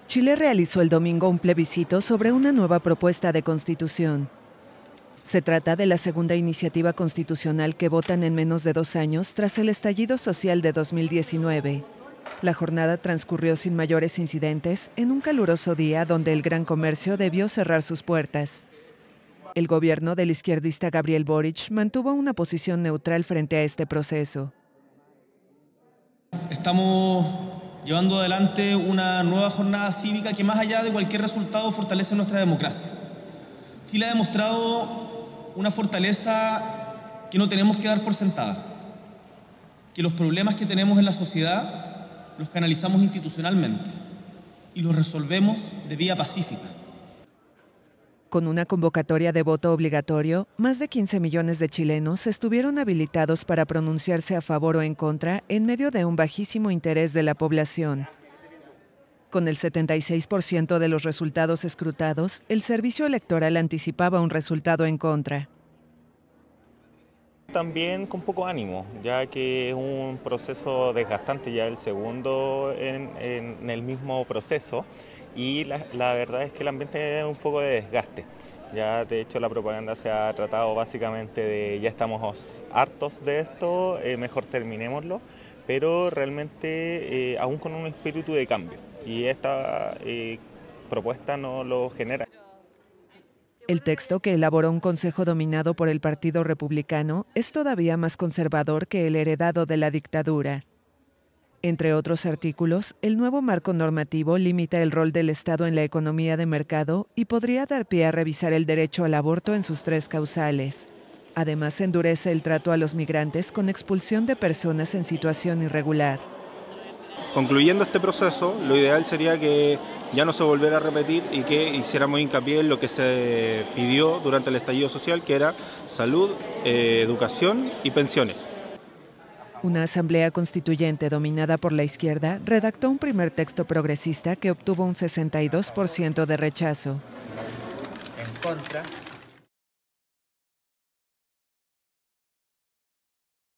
Chile realizó el domingo un plebiscito sobre una nueva propuesta de constitución. Se trata de la segunda iniciativa constitucional que votan en menos de 2 años tras el estallido social de 2019. La jornada transcurrió sin mayores incidentes en un caluroso día donde el gran comercio debió cerrar sus puertas. El gobierno del izquierdista Gabriel Boric mantuvo una posición neutral frente a este proceso. Estamos llevando adelante una nueva jornada cívica que, más allá de cualquier resultado, fortalece nuestra democracia. Chile ha demostrado una fortaleza que no tenemos que dar por sentada, que los problemas que tenemos en la sociedad los canalizamos institucionalmente y los resolvemos de vía pacífica. Con una convocatoria de voto obligatorio, más de 15 millones de chilenos estuvieron habilitados para pronunciarse a favor o en contra en medio de un bajísimo interés de la población. Con el 76% de los resultados escrutados, el servicio electoral anticipaba un resultado en contra. También con poco ánimo, ya que es un proceso desgastante, ya el segundo en el mismo proceso, y la verdad es que el ambiente es un poco de desgaste. Ya de hecho la propaganda se ha tratado básicamente de ya estamos hartos de esto, mejor terminémoslo, pero realmente aún con un espíritu de cambio, y esta propuesta no lo genera. El texto, que elaboró un consejo dominado por el Partido Republicano, es todavía más conservador que el heredado de la dictadura. Entre otros artículos, el nuevo marco normativo limita el rol del Estado en la economía de mercado y podría dar pie a revisar el derecho al aborto en sus 3 causales. Además, endurece el trato a los migrantes con expulsión de personas en situación irregular. Concluyendo este proceso, lo ideal sería que ya no se volviera a repetir y que hiciéramos hincapié en lo que se pidió durante el estallido social, que era salud, educación y pensiones. Una asamblea constituyente dominada por la izquierda redactó un primer texto progresista que obtuvo un 62% de rechazo. En contra.